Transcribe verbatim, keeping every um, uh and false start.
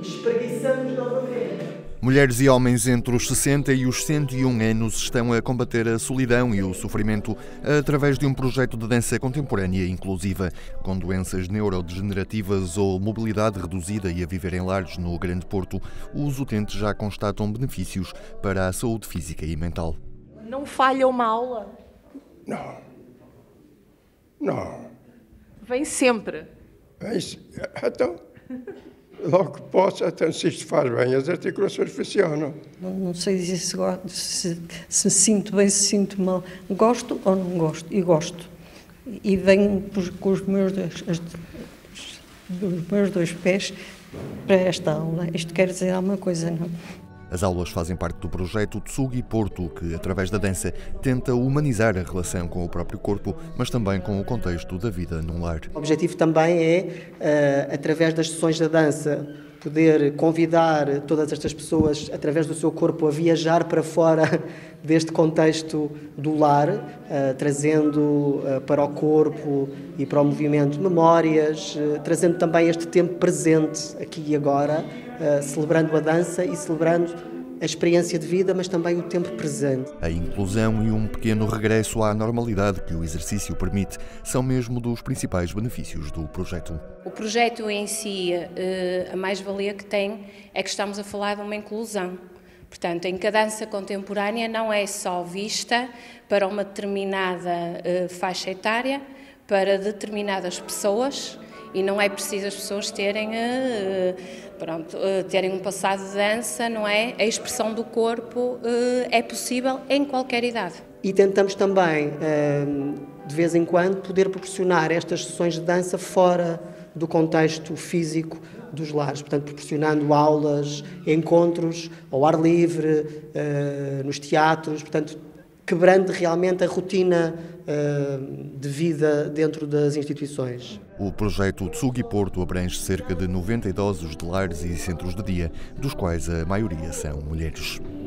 espreguiçamos novamente. Mulheres e homens entre os sessenta e os cento e um anos estão a combater a solidão e o sofrimento através de um projeto de dança contemporânea inclusiva. Com doenças neurodegenerativas ou mobilidade reduzida e a viver em lares no Grande Porto, os utentes já constatam benefícios para a saúde física e mental. Não falha uma aula? Não. Não. Vem sempre? Vem, então, logo que posso, então se isto faz bem, as articulações funcionam. Não, não sei dizer se, se, se me sinto bem, se sinto mal. Gosto ou não gosto? E gosto. E venho com os meus dois, as, os meus dois pés para esta aula. Isto quer dizer alguma coisa, não? As aulas fazem parte do projeto Tsugi Porto, que, através da dança, tenta humanizar a relação com o próprio corpo, mas também com o contexto da vida num lar. O objetivo também é, uh, através das sessões da dança, poder convidar todas estas pessoas, através do seu corpo, a viajar para fora deste contexto do lar, uh, trazendo uh, para o corpo e para o movimento memórias, uh, trazendo também este tempo presente, aqui e agora, uh, celebrando a dança e celebrando a experiência de vida, mas também o tempo presente. A inclusão e um pequeno regresso à normalidade que o exercício permite são mesmo dos principais benefícios do projeto. O projeto em si, a mais-valia que tem é que estamos a falar de uma inclusão. Portanto, em que a dança contemporânea não é só vista para uma determinada faixa etária, para determinadas pessoas, e não é preciso as pessoas terem, pronto, terem um passado de dança, não é? A expressão do corpo é possível em qualquer idade. E tentamos também, de vez em quando, poder proporcionar estas sessões de dança fora do contexto físico dos lares, portanto, proporcionando aulas, encontros ao ar livre, nos teatros, portanto, quebrando realmente a rotina uh, de vida dentro das instituições. O projeto Tsugi Porto abrange cerca de noventa idosos de lares e centros de dia, dos quais a maioria são mulheres.